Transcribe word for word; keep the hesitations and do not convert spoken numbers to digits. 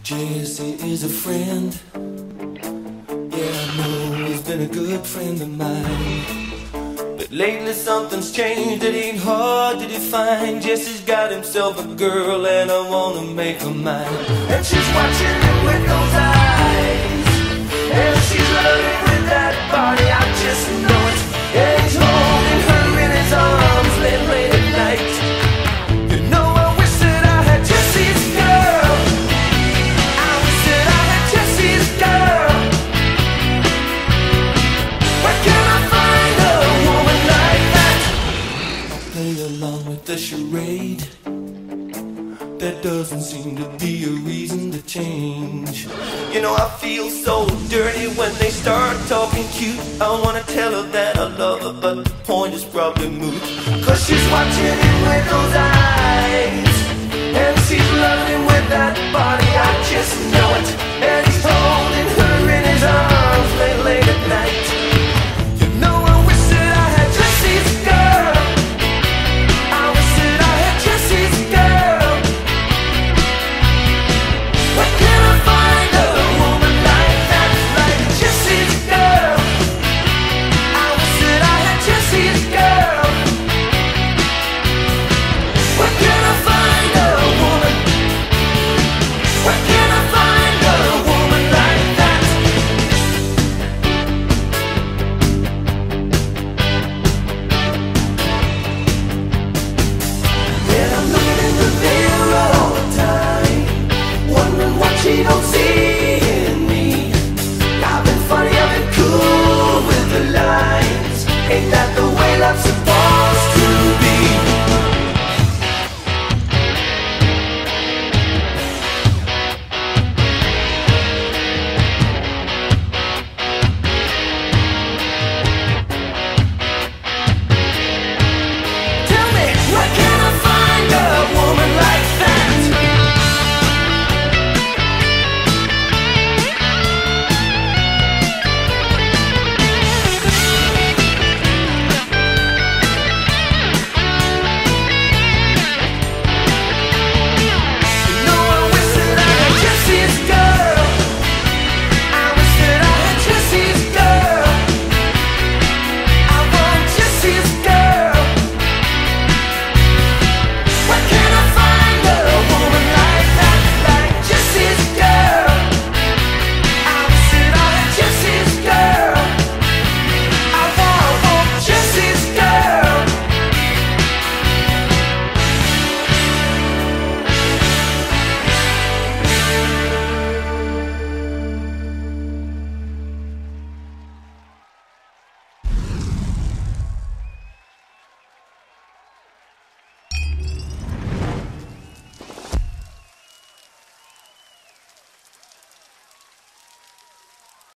Jesse is a friend. Yeah, I know he's been a good friend of mine. But lately something's changed, it ain't hard to define. Jesse's got himself a girl and I wanna make her mine. And she's watching him with those eyes, and she's loving with that body, I just know it. And he's holding her in his arms late, late at night. You know I wish that I had Jesse's girl. I wish that I had Jesse's girl. Where can I find a woman like that? I'll play along with the charade. There doesn't seem to be a reason to change. You know I feel so dirty when they start talking cute. I wanna tell her that I love her, but the point is probably moot. Cause she's watching him with those eyes, and she's loving with that body, I just know it. And he's holding her in his arms.